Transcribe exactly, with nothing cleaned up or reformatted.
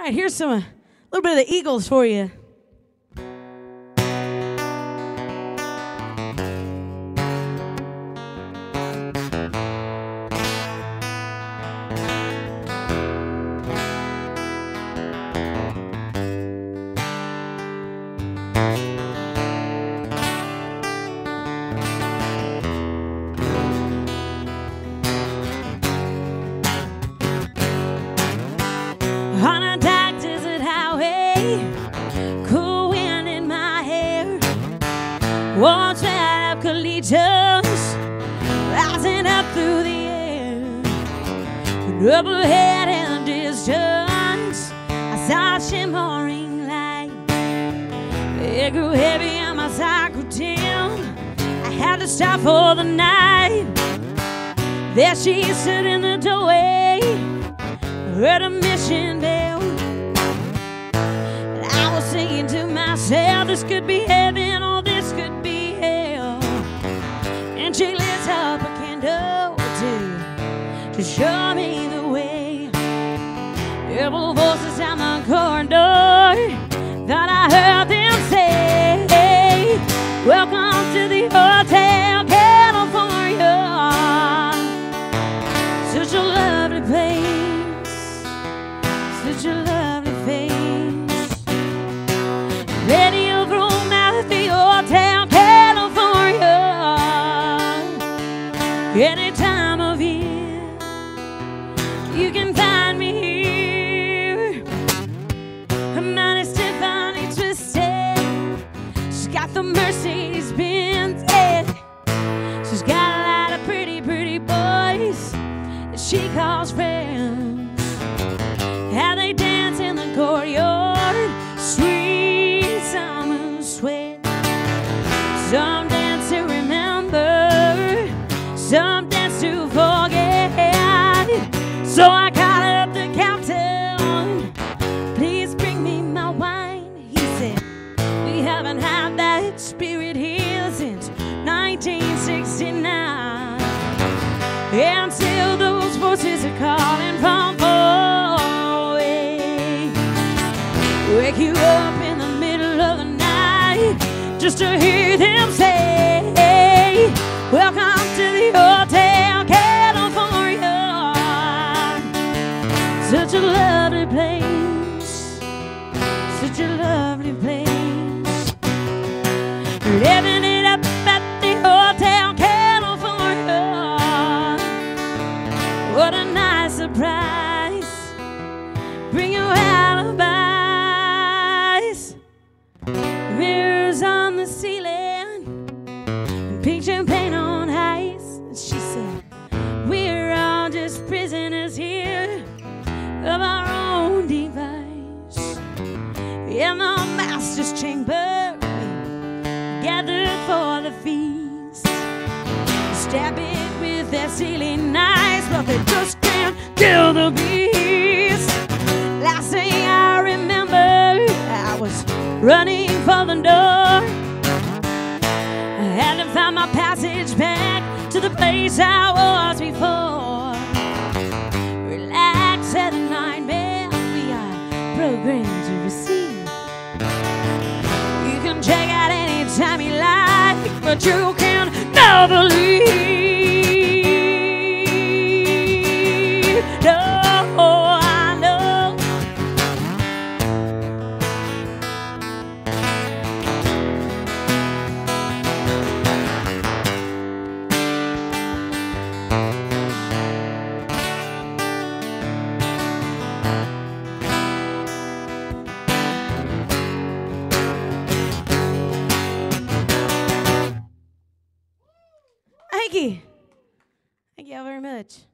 right, here's some, a little bit of the Eagles for you. On a dark desert highway, cool wind in my hair, one side of collegians rising up through the air. And up ahead in the distance, I saw a shimmering light. It grew heavy and my sight grew dim. I had to stop for the night. There she stood in the doorway, heard a mission bell, and I was singing to myself, this could be heaven or this could be hell. And she lit up a candle to, to show me the way. Several voices down the corridor, thought I heard them say, welcome to the Hotel California. Such a lovely place, such a lovely face. Radio from out the Hotel California. Any time of year, you can find me here. Her mind is Stephanie twisted. She's got the Mercedes Benz. She's got a lot of pretty, pretty boys that she calls friends. How they dance in the courtyard, sweet summer sweat. Some dance to remember, some dance to forget. So I called up the captain, please bring me my wine. He said, we haven't had that spirit here since nineteen sixty-nine. Until those voices are calling from far away, wake you up in the middle of the night just to hear them say, welcome to the Hotel California. Such a lovely place, such a lovely place. Living it up at the Hotel California. What a nice surprise. Bring your alibis. Mirrors on the ceiling, pink champagne on ice. And she said, we're all just prisoners here of our own device. In the master's chamber, we gathered for the feast. Stab it with their ceiling knives, but they just can't kill the beast. Last thing I remember, I was running for the door. I had to find my passage back to the place I was before. Relax at a nightmare, we are programmed to receive. You can check out anytime you like, but you can never leave. No, I know. Thank you. Thank you all very much.